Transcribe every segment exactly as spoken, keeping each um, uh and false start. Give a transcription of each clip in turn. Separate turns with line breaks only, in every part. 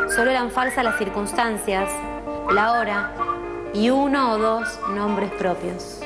Solo eran falsas las circunstancias, la hora y uno o dos nombres propios.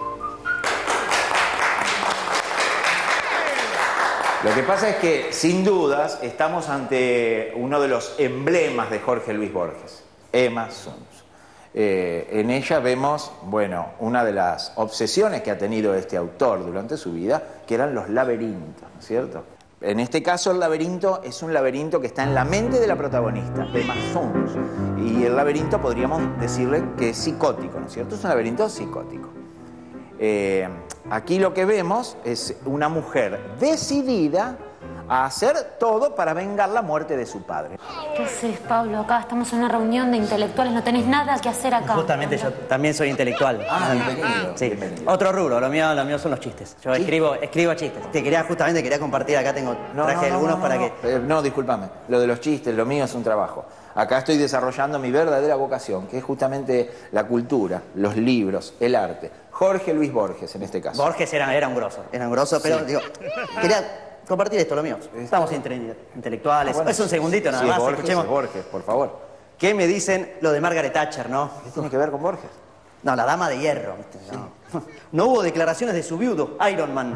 Lo que pasa es que, sin dudas, estamos ante uno de los emblemas de Jorge Luis Borges, Emma Suns. Eh, en ella vemos, bueno, una de las obsesiones que ha tenido este autor durante su vida, que eran los laberintos, ¿no es cierto? En este caso, el laberinto es un laberinto que está en la mente de la protagonista, Emma Suns. Y el laberinto podríamos decirle que es psicótico, ¿no es cierto? Es un laberinto psicótico. Eh, aquí lo que vemos es una mujer decidida a hacer todo para vengar la muerte de su padre.
¿Qué haces, Pablo? Acá estamos en una reunión de intelectuales, no tenés nada que hacer acá.
Justamente yo también soy intelectual.
Ah, bienvenido.
Sí.
Bienvenido.
Otro rubro, lo mío, lo mío son los chistes. Yo
¿Sí?
escribo, escribo chistes. Te quería justamente quería compartir, acá tengo,
No,
traje
no, no,
algunos
no,
para
no.
que...
Eh, no, discúlpame. Lo de los chistes, lo mío es un trabajo. Acá estoy desarrollando mi verdadera vocación, que es justamente la cultura, los libros, el arte. Jorge Luis Borges, en este caso.
Borges era, era un grosso, era un grosso, pero
Sí.
digo, quería compartir esto, lo mío. Estamos entre intelectuales.
Ah, bueno,
es un segundito nada
sí,
más,
Borges,
escuchemos.
Borges, por favor.
¿Qué me dicen lo de Margaret Thatcher, no?
¿Qué tiene que ver con Borges?
No, la dama de hierro, ¿viste? No. No hubo declaraciones de su viudo, Iron Man.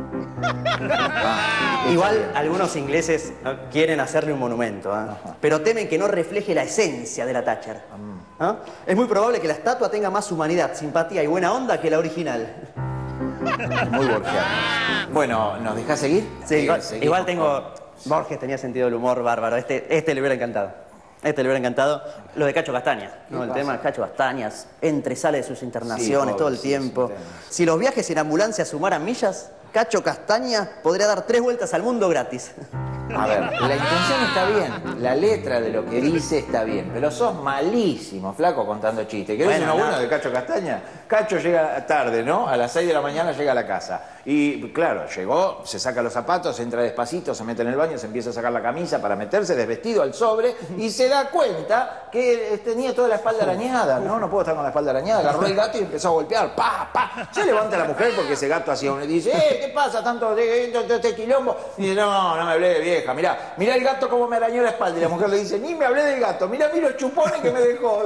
Ah,
Igual algunos ingleses quieren hacerle un monumento, ¿eh? Pero temen que no refleje la esencia de la Thatcher. ¿Ah? Es muy probable que la estatua tenga más humanidad, simpatía y buena onda que la original.
Muy borgiano. Bueno, ¿nos dejás seguir?
Sí, igual,
seguimos.
igual tengo... Borges tenía sentido del humor bárbaro. Este, este le hubiera encantado. Este le hubiera encantado. Lo de Cacho Castaña, ¿no? El
pasa?
tema de Cacho Castañas, entre sale de sus internaciones
Sí,
todo el
pobre, sí,
tiempo.
sí,
Si los viajes en ambulancia sumaran millas, Cacho Castaña podría dar tres vueltas al mundo gratis.
A ver, la intención está bien, la letra de lo que dice está bien, pero sos malísimo, flaco, contando chistes. ¿Querés
Bueno,
uno
no.
bueno de Cacho Castaña? Cacho llega tarde, ¿no? A las seis de la mañana llega a la casa. Y claro, llegó, se saca los zapatos, entra despacito, se mete en el baño, se empieza a sacar la camisa para meterse desvestido al sobre y se da cuenta que tenía toda la espalda arañada. No, no puedo estar con la espalda arañada. Agarró el gato y empezó a golpear. ¡Pa, pa! Se levanta la mujer porque ese gato hacía un... Y dice, ¡eh, qué pasa tanto de, de, de este quilombo! Y dice, no, no me hablé de vieja. Mirá, mirá el gato cómo me arañó la espalda. Y la mujer le dice, ni me hablé del gato. Mirá, mirá los chupones que me dejó.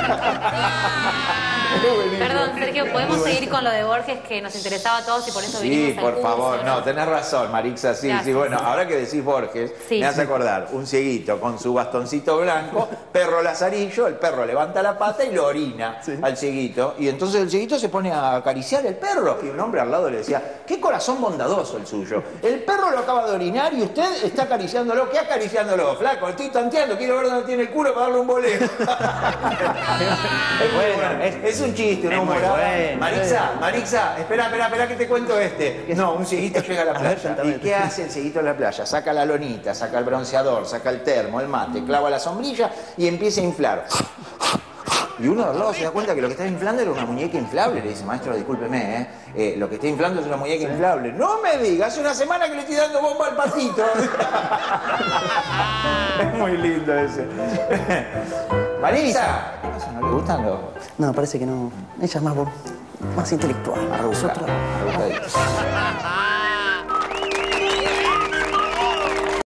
Perdón, Sergio, ¿podemos seguir con lo de Borges que nos interesaba a todos y por eso vinimos
Sí,
al
por
curso,
favor, no, tenés razón, Marixa, sí,
Gracias.
sí, bueno, ahora que decís Borges,
Sí.
me hace acordar, un cieguito con su bastoncito blanco, perro lazarillo, el perro levanta la pata y lo orina al cieguito, y entonces el cieguito se pone a acariciar el perro, y un hombre al lado le decía, qué corazón bondadoso el suyo, el perro lo acaba de orinar y usted está acariciándolo, ¿qué acariciándolo, flaco? Estoy tanteando, quiero ver dónde tiene el culo para darle un boleto. Es muy bueno, es, es un chiste, una
Es muy
humorada.
bueno.
Marixa, Marixa, espera, espera, espera que te cuento este. No, un cieguito llega a la
A ver,
playa.
cuéntame.
¿Y qué hace el cieguito en la playa? Saca la lonita, saca el bronceador, saca el termo, el mate, clava la sombrilla y empieza a inflar. Y uno al lado se da cuenta que lo que está inflando era una muñeca inflable. Le dice, maestro, discúlpeme, ¿eh? Eh, lo que está inflando es una muñeca inflable. No me diga, hace una semana que le estoy dando bomba al patito. Es muy lindo ese. Marixa, ¿qué pasa? ¿No le gustan los...?
No, parece que no. Ella es más, bo- más intelectual.
Más rebuscado,
Nosotros-
rebuscadito.